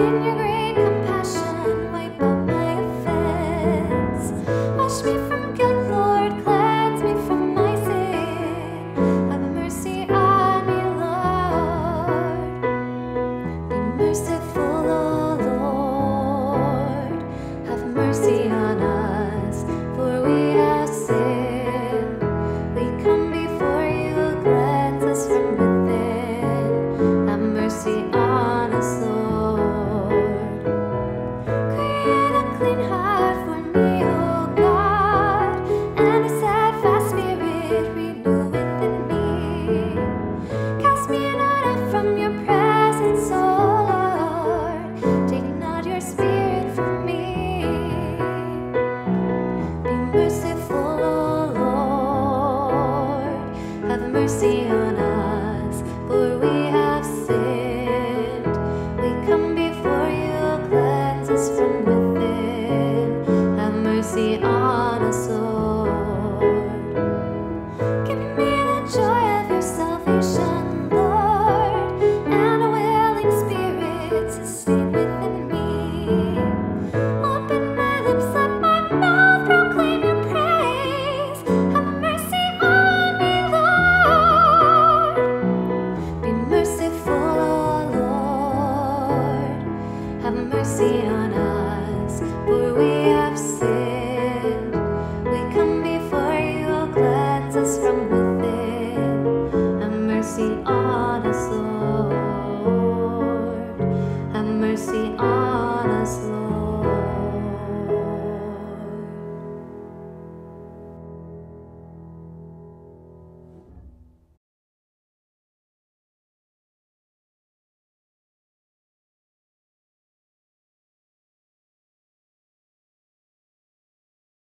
mercy on us, for we have sinned. We come before you, cleanse us from within. Have mercy on us, Lord. Create a clean heart for me, O God, and a steadfast spirit renew within me. Cast me not out from your presence, O Lord. Take not your spirit from me. Merciful, O Lord, have mercy on us, for we have sinned. We come before you, cleanse us from within. Have mercy on us, Lord. Give me the joy of your salvation, Lord, and a willing spirit sustain within me. Open my lips, let my mouth proclaim your praise. Have mercy on me, Lord. Be merciful, O Lord. Have mercy on us, for we have sinned. We come before you, cleanse us from within. Have mercy on us, Lord. Have mercy on